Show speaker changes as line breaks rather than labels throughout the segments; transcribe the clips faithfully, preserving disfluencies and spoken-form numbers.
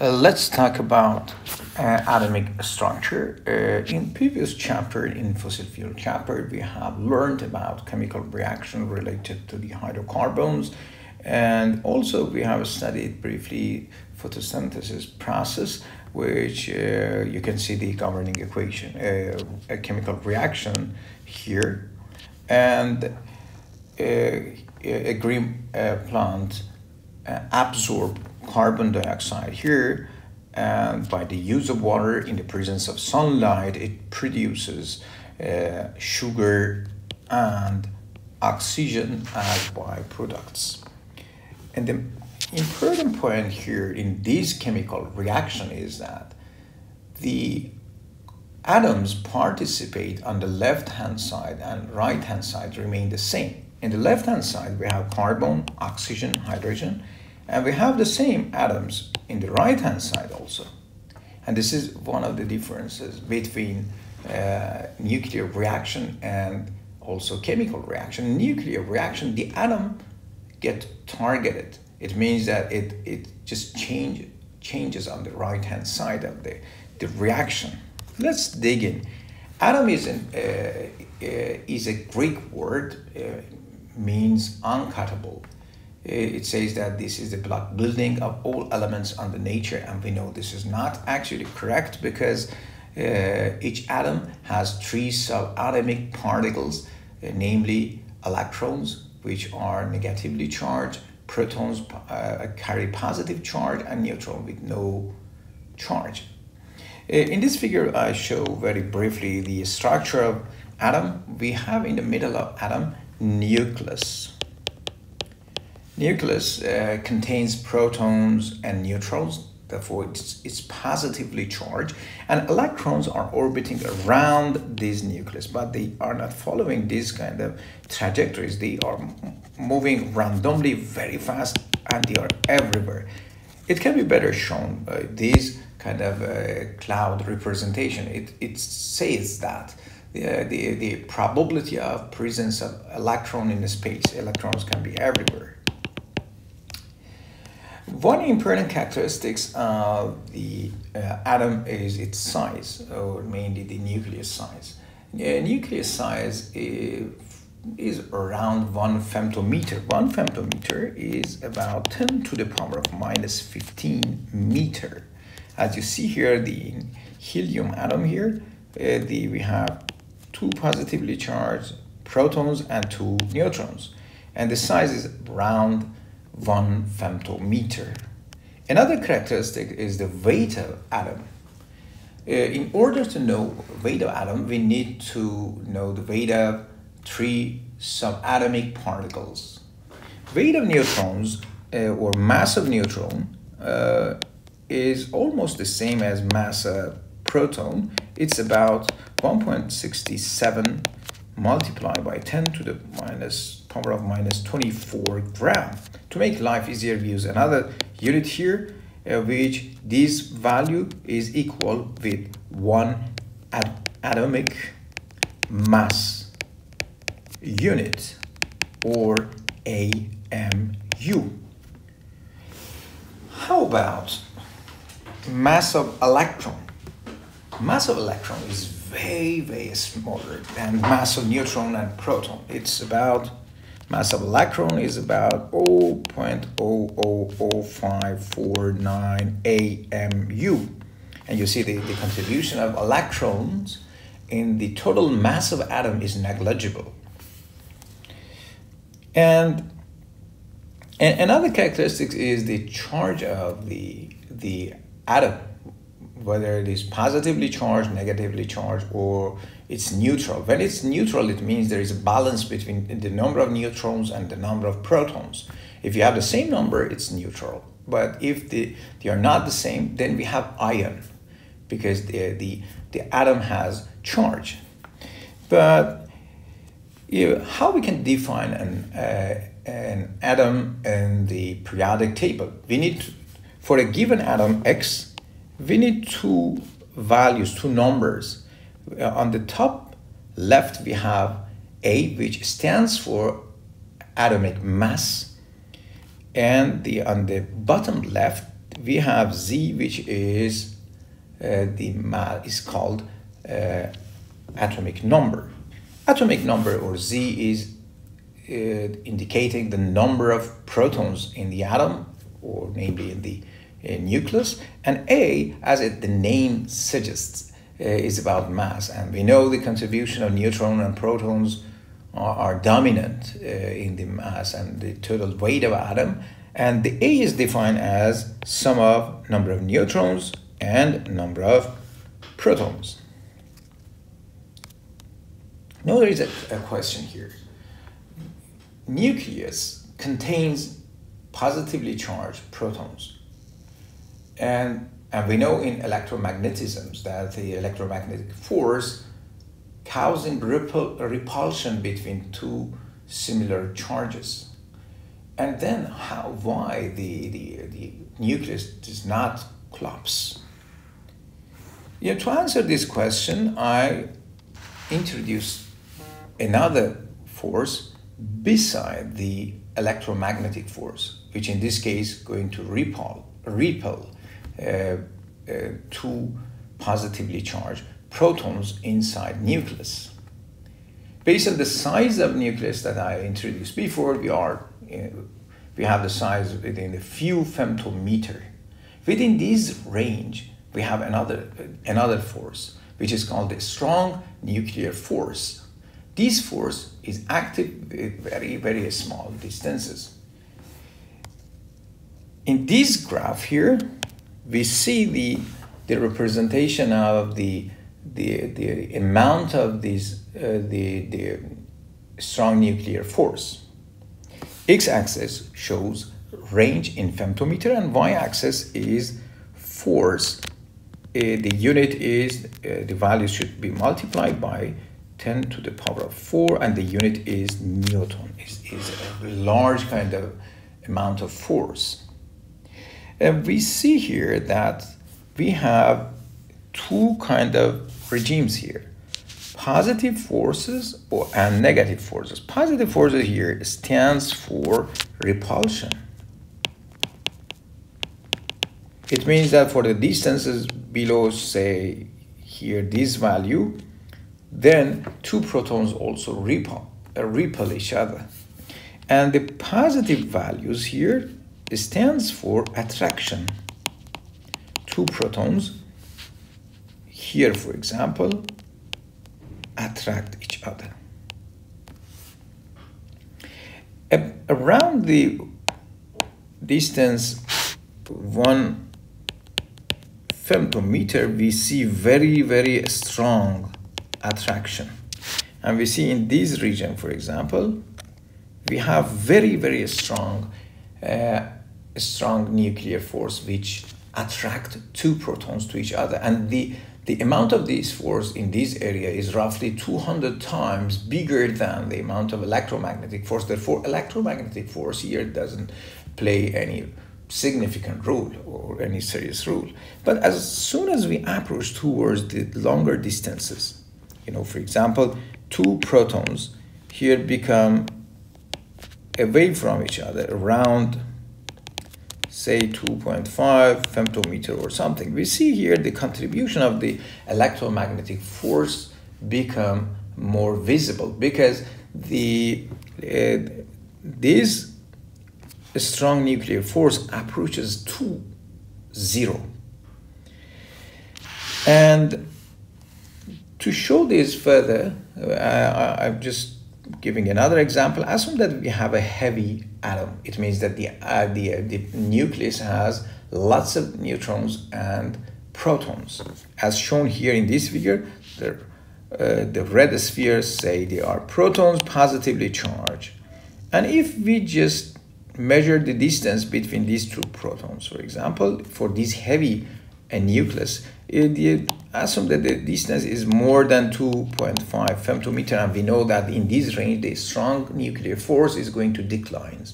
Uh, let's talk about uh, atomic structure. Uh, in previous chapter, in fossil fuel chapter, we have learned about chemical reaction related to the hydrocarbons, and also we have studied briefly photosynthesis process, which uh, you can see the governing equation, uh, a chemical reaction here, and uh, a green uh, plant uh, absorb carbon dioxide here, and by the use of water in the presence of sunlight, it produces uh, sugar and oxygen as byproducts. And the important point here in this chemical reaction is that the atoms participate on the left-hand side and right-hand side remain the same. In the left-hand side, we have carbon, oxygen, hydrogen, and we have the same atoms in the right-hand side also. And this is one of the differences between uh, nuclear reaction and also chemical reaction. In nuclear reaction, the atom get targeted. It means that it, it just change, changes on the right-hand side of the, the reaction. Let's dig in. Atom is, an, uh, uh, is a Greek word, uh, means uncuttable. It says that this is the block building of all elements under nature, and we know this is not actually correct because uh, each atom has three subatomic particles, uh, namely electrons, which are negatively charged, protons uh, carry positive charge, and neutrons with no charge. Uh, in this figure, I show very briefly the structure of atom. We have in the middle of atom nucleus. Nucleus uh, contains protons and neutrons, therefore it's, it's positively charged, and electrons are orbiting around this nucleus, but they are not following these kind of trajectories. They are moving randomly very fast, and they are everywhere. It can be better shown by this kind of uh, cloud representation. It, it says that the, the, the probability of presence of electron in the space, electrons can be everywhere. One important characteristics of the uh, atom is its size, or mainly the nucleus size. The nucleus size is, is around one femtometer. One femtometer is about ten to the power of minus fifteen meter. As you see here, the helium atom here, uh, the, we have two positively charged protons and two neutrons, and the size is around one femtometer. Another characteristic is the weight of atom. Uh, in order to know weight of atom, we need to know the weight of three subatomic particles. Weight of neutrons uh, or mass of neutron uh, is almost the same as mass of proton. It's about one point six seven multiplied by ten to the minus power of minus twenty-four gram. To make life easier, we use another unit here, uh, which this value is equal with one at atomic mass unit, or A M U. How about mass of electron? Mass of electron is very, very smaller than mass of neutron and proton. It's about, mass of electron is about zero point zero zero zero five four nine A M U. And you see the, the contribution of electrons in the total mass of atom is negligible. And, and another characteristic is the charge of the, the atom, whether it is positively charged, negatively charged, or it's neutral. When it's neutral, it means there is a balance between the number of neutrons and the number of protons. If you have the same number, it's neutral. But if the, they are not the same, then we have ion, because the, the, the atom has charge. But you know, how we can define an, uh, an atom in the periodic table? We need, to, for a given atom X, we need two values, two numbers. Uh, on the top left, we have A, which stands for atomic mass, and the on the bottom left, we have Z, which is uh, the mass is called uh, atomic number. Atomic number, or Z, is uh, indicating the number of protons in the atom, or namely in the uh, nucleus, and A, as it, the name suggests, uh, is about mass. And we know the contribution of neutrons and protons are, are dominant uh, in the mass and the total weight of atom. And the A is defined as sum of number of neutrons and number of protons. Now there is a, a question here. Nucleus contains positively charged protons. And, and we know in electromagnetism that the electromagnetic force causing repul repulsion between two similar charges. And then how, why the, the, the nucleus does not collapse? Yeah, to answer this question, I introduced another force beside the electromagnetic force, which in this case is going to repel, repel uh, uh, two positively charged protons inside nucleus. Based on the size of nucleus that I introduced before, we are uh, we have the size within a few femtometer. Within this range, we have another uh, another force, which is called the strong nuclear force. This force is active at very, very small distances. In this graph here, we see the, the representation of the, the, the amount of this, uh, the, the strong nuclear force. X-axis shows range in femtometer and y-axis is force. Uh, the unit is, uh, the value should be multiplied by ten to the power of four, and the unit is Newton, is, is a large kind of amount of force. And we see here that we have two kind of regimes here, positive forces or, and negative forces. Positive forces here stands for repulsion. It means that for the distances below, say here this value, then two protons also repel, uh, repel each other. And the positive values here stands for attraction. Two protons here, for example, attract each other. A around the distance one femtometer, we see very, very strong attraction. And we see in this region, for example, we have very, very strong, uh, strong nuclear force which attract two protons to each other. And the, the amount of this force in this area is roughly two hundred times bigger than the amount of electromagnetic force. Therefore, electromagnetic force here doesn't play any significant role or any serious role. But as soon as we approach towards the longer distances, you know, for example, two protons here become away from each other around, say, two point five femtometer or something. We see here the contribution of the electromagnetic force become more visible because the uh, this strong nuclear force approaches to zero. And to show this further, uh, I'm just giving another example. Assume that we have a heavy atom. It means that the, uh, the, uh, the nucleus has lots of neutrons and protons. As shown here in this figure, the, uh, the red spheres say they are protons positively charged. And if we just measure the distance between these two protons, for example, for this heavy uh, nucleus, it, assume that the distance is more than two point five femtometer, and we know that in this range the strong nuclear force is going to decline,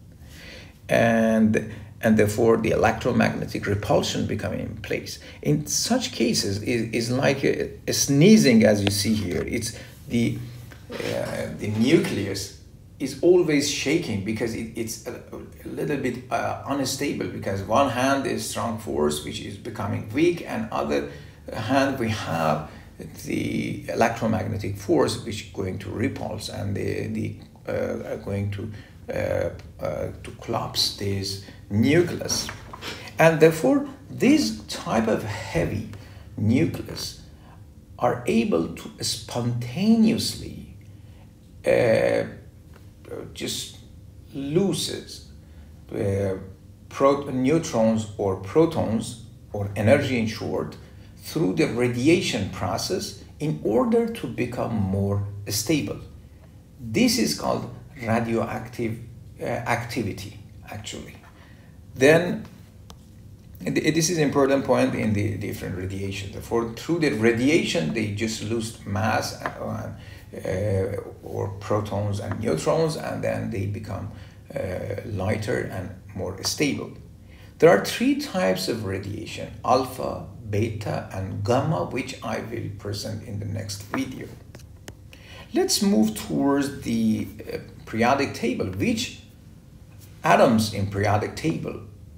and and therefore the electromagnetic repulsion becoming in place. In such cases, it is like a, a sneezing, as you see here. It's the uh, the nucleus is always shaking because it, it's a, a little bit uh, unstable, because one hand is strong force which is becoming weak, and other hand we have the electromagnetic force which is going to repulse and the, the uh, are going to uh, uh, to collapse this nucleus. And therefore this type of heavy nucleus are able to spontaneously uh, just loses uh, pro neutrons or protons, or energy in short, through the radiation process in order to become more stable. This is called radioactive uh, activity, actually. Then this is an important point in the different radiation. Therefore, through the radiation, they just lose mass uh, uh, or protons and neutrons, and then they become uh, lighter and more stable. There are three types of radiation: alpha, beta, and gamma, which I will present in the next video. Let's move towards the uh, periodic table. Which atoms in periodic table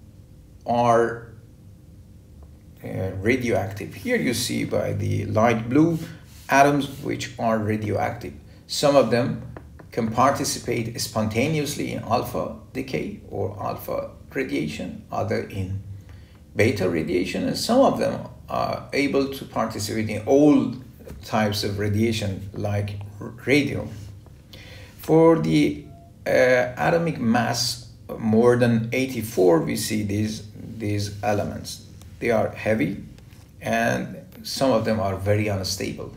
are uh, radioactive? Here you see by the light blue atoms which are radioactive. Some of them can participate spontaneously in alpha decay or alpha radiation, other in beta radiation, and some of them are able to participate in all types of radiation like radium. For the uh, atomic mass more than eighty-four, we see these these elements. They are heavy and some of them are very unstable.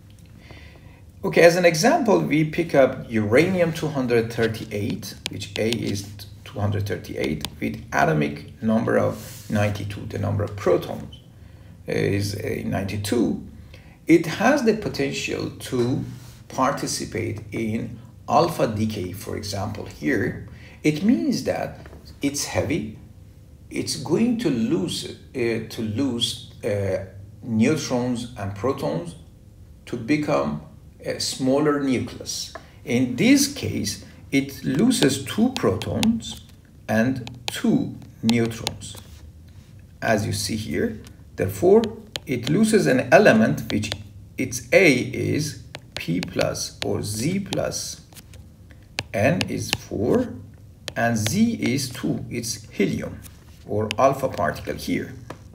Okay, as an example, we pick up uranium two hundred thirty-eight, which A is two hundred thirty-eight, with atomic number of ninety-two. The number of protons is ninety-two. It has the potential to participate in alpha decay, for example, here. It means that it's heavy. It's going to lose uh, to lose uh, neutrons and protons to become a smaller nucleus. In this case, it loses two protons and two neutrons, as you see here. Therefore, it loses an element which its A is P plus or Z plus, N is four, and Z is two. It's helium or alpha particle here.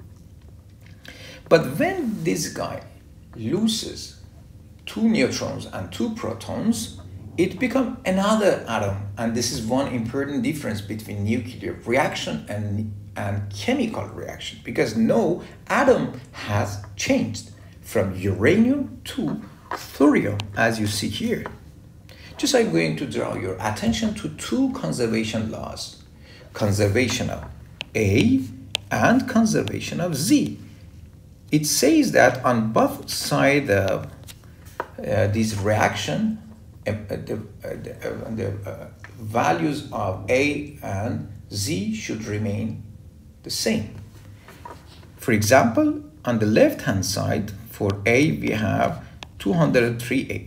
But when this guy loses two neutrons and two protons, it becomes another atom. And this is one important difference between nuclear reaction and, and chemical reaction, because no atom has changed from uranium to thorium, as you see here. Just I'm going to draw your attention to two conservation laws: conservation of A and conservation of Z. It says that on both sides of uh, this reaction, uh, the, uh, the, uh, the uh, values of A and Z should remain the same. For example, on the left-hand side, for A, we have two hundred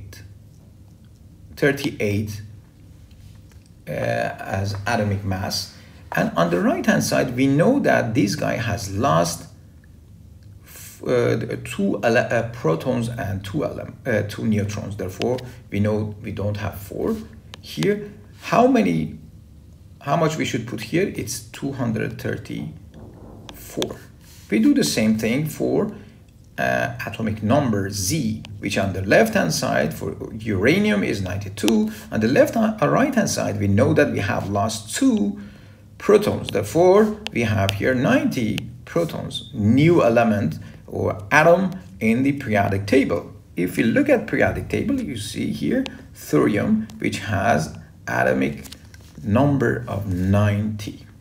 thirty-eight uh, as atomic mass. And on the right-hand side, we know that this guy has lost uh, two uh, protons and two, uh, two neutrons. Therefore, we know we don't have four. Here, how many, how much we should put here? It's two hundred thirty-four. We do the same thing for uh, atomic number Z, which on the left-hand side for uranium is ninety-two. On the left uh, right-hand side, we know that we have lost two protons. Therefore, we have here ninety protons, new element or atom in the periodic table. If you look at periodic table, you see here thorium, which has atomic number of ninety.